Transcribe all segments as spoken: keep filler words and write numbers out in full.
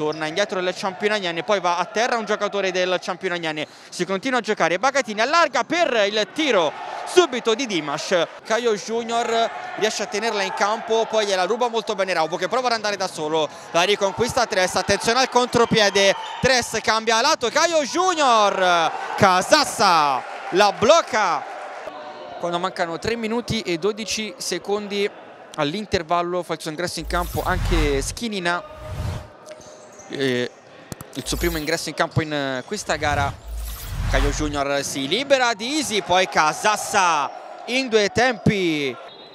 torna indietro il Ciampino-Agnane, poi va a terra un giocatore del Ciampino-Agnane, si continua a giocare, Bagatini allarga per il tiro subito di Dimash, Caio Junior riesce a tenerla in campo, poi gliela ruba molto bene Raubo che prova ad andare da solo, la riconquista Tres, attenzione al contropiede, Tres cambia lato, Caio Junior, Casassa la blocca quando mancano tre minuti e dodici secondi all'intervallo, fa il suo ingresso in campo anche Schinina, eh, il suo primo ingresso in campo in questa gara. Caio Junior si libera di Easy, poi Casassa in due tempi,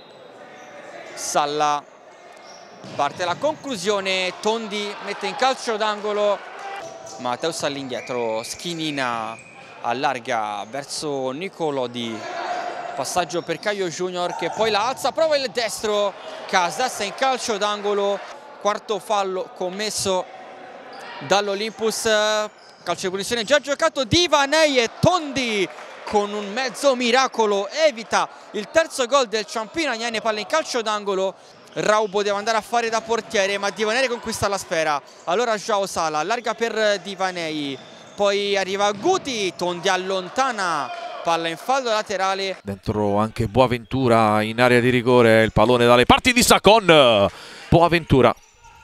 Salla parte la conclusione, Tondi mette in calcio d'angolo, Mateus all'indietro, Schinina allarga verso Nicolodi, passaggio per Caio Junior che poi la alza, prova il destro, Casassa in calcio d'angolo, quarto fallo commesso dall'Olympus, calcio di punizione già giocato, Divanei e Tondi con un mezzo miracolo evita il terzo gol del Ciampino-Agnane, palla in calcio d'angolo, Raubo deve andare a fare da portiere ma Divanei conquista la sfera, allora Joao Sala allarga per Divanei, poi arriva Guti, Tondi allontana, palla in fallo laterale. Dentro anche Boaventura in area di rigore, il pallone dalle parti di Sacon, Boaventura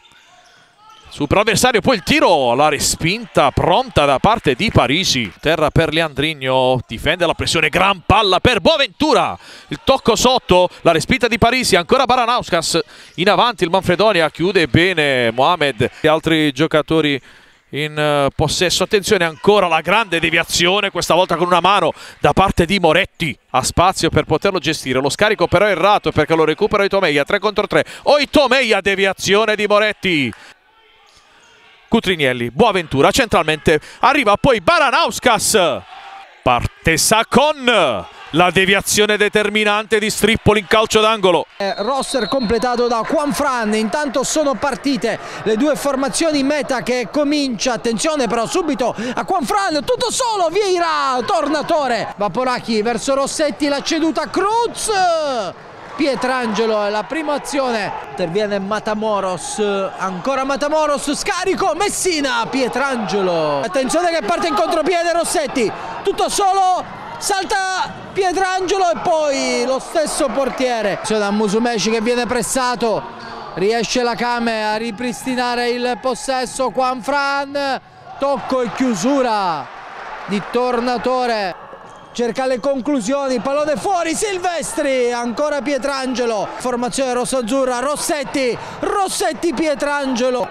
supera l'avversario, poi il tiro, la respinta pronta da parte di Parisi, terra per Leandrigno, difende la pressione, gran palla per Boaventura, il tocco sotto, la respinta di Parisi, ancora Baranauskas in avanti, il Manfredonia chiude bene Mohamed e altri giocatori in possesso, attenzione ancora la grande deviazione, questa volta con una mano da parte di Moretti, ha spazio per poterlo gestire, lo scarico però è errato perché lo recupera Oitomeia, tre contro tre, Oitomeia, deviazione di Moretti, Cutrinielli, Boaventura centralmente, arriva poi Baranauskas, parte Sacon, la deviazione determinante di Strippoli in calcio d'angolo. Eh, roster completato da Juanfran, intanto sono partite le due formazioni, meta che comincia, attenzione però subito a Juanfran, tutto solo, Vieira, Tornatore, Vaporacchi verso Rossetti, la ceduta Cruz, Pietrangelo è la prima azione, interviene Matamoros, ancora Matamoros, scarico, Messina, Pietrangelo, attenzione che parte in contropiede Rossetti, tutto solo, salta Pietrangelo e poi lo stesso portiere, c'è da Musumeci che viene pressato, riesce la Kame a ripristinare il possesso, Juanfran, tocco e chiusura di Tornatore, cerca le conclusioni, pallone fuori, Silvestri, ancora Pietrangelo, formazione rossazzurra, Rossetti, Rossetti Pietrangelo,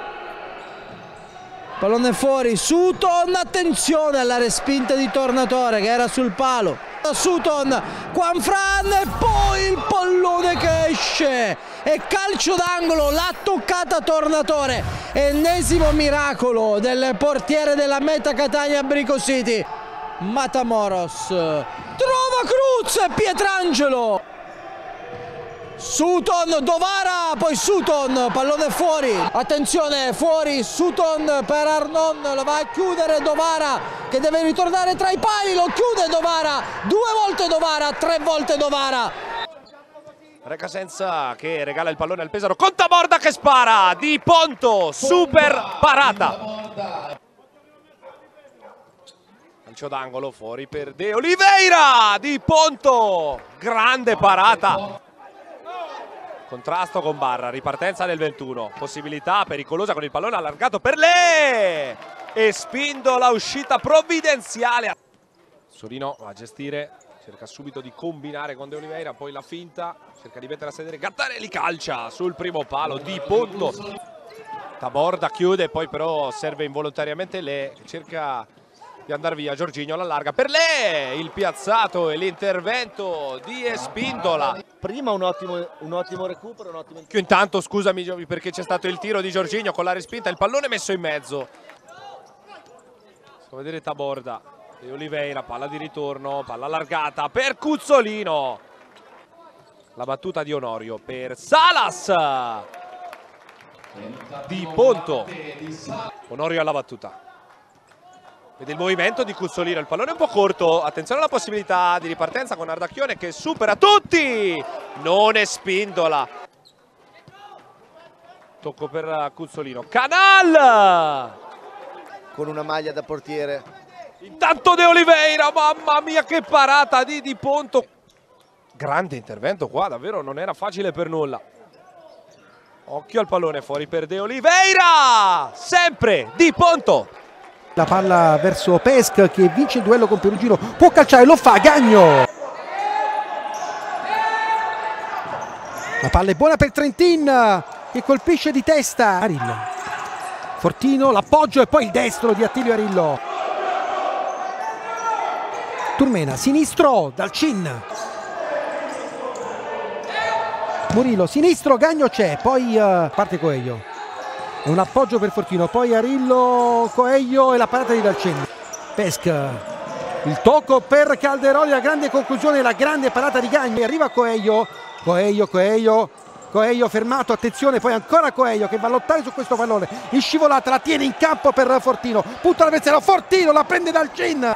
pallone fuori, Sutton, attenzione alla respinta di Tornatore che era sul palo, Sutton, Juanfran e poi il pallone che esce e calcio d'angolo, l'ha toccata Tornatore, ennesimo miracolo del portiere della Meta Catania Brico City. Matamoros trova Cruz e Pietrangelo, Sutton, Dovara, poi Sutton, pallone fuori, attenzione fuori, Sutton per Arnon, lo va a chiudere Dovara che deve ritornare tra i pali, lo chiude Dovara, due volte Dovara, tre volte Dovara. Recasenza che regala il pallone al Pesaro, Contaborda che spara, Di Ponto, super parata. Calcio d'angolo fuori per De Oliveira, Di Ponto, grande parata. Contrasto con Barra, ripartenza del ventuno, possibilità pericolosa con il pallone allargato per Le e Spindola, uscita provvidenziale. Sorino va a gestire, cerca subito di combinare con De Oliveira, poi la finta, cerca di mettere a sedere, Gattarelli calcia sul primo palo, Di Ponto. Taborda chiude, poi però serve involontariamente Le, cerca di andare via, Giorginio l'allarga per Le, il piazzato e l'intervento di Espindola. Prima un ottimo, un ottimo recupero, un ottimo... Intanto scusami Giovi perché c'è stato il tiro di Giorginio con la respinta, il pallone messo in mezzo. Sto a vedere Taborda, De Oliveira, palla di ritorno, palla allargata per Cuzzolino. La battuta di Onorio per Salas. Di Ponto. Onorio alla battuta. Vede il movimento di Cuzzolino, il pallone è un po' corto, attenzione alla possibilità di ripartenza con Ardacchione che supera tutti, non è Spindola. tocco per Cuzzolino. Canal! Con una maglia da portiere. Intanto De Oliveira, mamma mia che parata di Di Ponto. Grande intervento qua, davvero non era facile per nulla. Occhio al pallone, fuori per De Oliveira! Sempre Di Ponto! La palla verso Pesc che vince il duello con Perugino, può calciare, lo fa, Gagno! La palla è buona per Trentin che colpisce di testa Arillo. Fortino, l'appoggio e poi il destro di Attilio Arillo. Turmena, sinistro dal Cin. Murillo, sinistro, Gagno c'è, poi uh, parte Coelho. Un appoggio per Fortino, poi Arillo, Coelho e la parata di Dalcin. Pesc, il tocco per Calderoli, la grande conclusione, la grande parata di Gagno. E arriva Coelho, Coelho, Coelho, Coelho fermato, attenzione, poi ancora Coelho che va a lottare su questo pallone. In scivolata, la tiene in campo per Fortino, punta l'avversario, Fortino la prende Dalcin.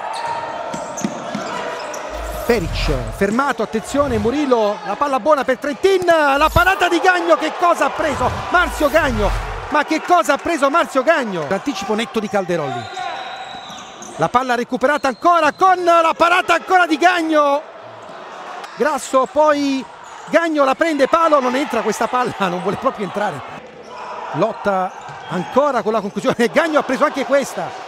Peric, fermato, attenzione, Murillo, la palla buona per Trentin, la parata di Gagno, che cosa ha preso? Marzio Gagno, ma che cosa ha preso Marzio Gagno? L'anticipo netto di Calderoli. La palla recuperata ancora con la parata ancora di Gagno. Grasso, poi Gagno la prende, palo, non entra questa palla, non vuole proprio entrare. Lotta ancora con la conclusione, Gagno ha preso anche questa.